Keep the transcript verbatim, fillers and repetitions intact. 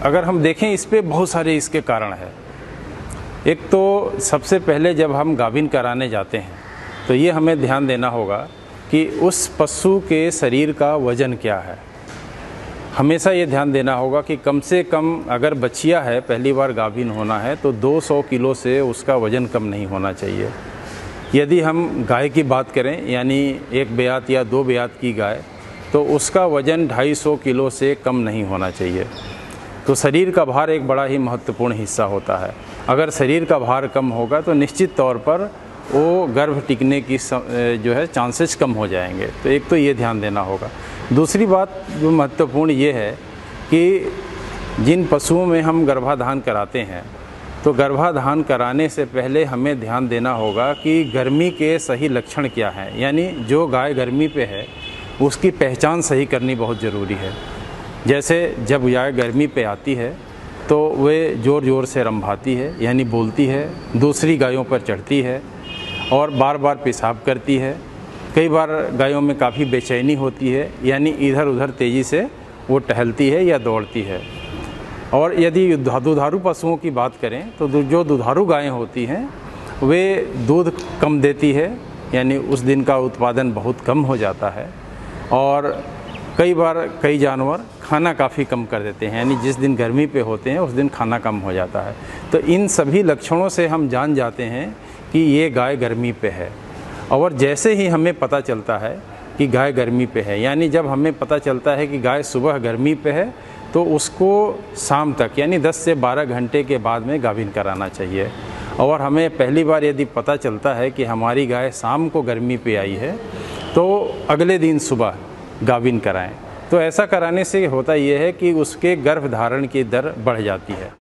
अगर हम देखें इस पे बहुत सारे इसके कारण हैं। एक तो सबसे पहले जब हम गाभिन कराने जाते हैं तो ये हमें ध्यान देना होगा कि उस पशु के शरीर का वज़न क्या है। हमेशा ये ध्यान देना होगा कि कम से कम अगर बछिया है, पहली बार गाभिन होना है, तो दो सौ किलो से उसका वज़न कम नहीं होना चाहिए। यदि हम गाय की बात करें, यानी एक ब्यात या दो ब्यात की गाय, तो उसका वज़न ढाई सौ किलो से कम नहीं होना चाहिए। तो शरीर का भार एक बड़ा ही महत्वपूर्ण हिस्सा होता है। अगर शरीर का भार कम होगा तो निश्चित तौर पर वो गर्भ टिकने की जो है चांसेस कम हो जाएंगे। तो एक तो ये ध्यान देना होगा। दूसरी बात जो महत्वपूर्ण ये है कि जिन पशुओं में हम गर्भाधान कराते हैं, तो गर्भाधान कराने से पहले हमें ध्यान देना होगा कि गर्मी के सही लक्षण क्या हैं। यानी जो गाय गर्मी पे है उसकी पहचान सही करनी बहुत ज़रूरी है। जैसे जब गाय गर्मी पे आती है तो वे ज़ोर ज़ोर से रंभाती है, यानी बोलती है, दूसरी गायों पर चढ़ती है और बार बार पेशाब करती है। कई बार गायों में काफ़ी बेचैनी होती है, यानी इधर उधर तेज़ी से वो टहलती है या दौड़ती है। और यदि दुधारू पशुओं की बात करें तो जो दुधारू गायें होती हैं वे दूध कम देती है, यानी उस दिन का उत्पादन बहुत कम हो जाता है। और कई बार कई जानवर खाना काफ़ी कम कर देते हैं, यानी जिस दिन गर्मी पे होते हैं उस दिन खाना कम हो जाता है। तो इन सभी लक्षणों से हम जान जाते हैं कि ये गाय गर्मी पे है। और जैसे ही हमें पता चलता है कि गाय गर्मी पे है, यानी जब हमें पता चलता है कि गाय सुबह गर्मी पे है, तो उसको शाम तक यानी दस से बारह घंटे के बाद में गाभिन कराना चाहिए। और हमें पहली बार यदि पता चलता है कि हमारी गाय शाम को गर्मी पे आई है, तो अगले दिन सुबह गाभिन कराएं। तो ऐसा कराने से होता यह है कि उसके गर्भ धारण की दर बढ़ जाती है।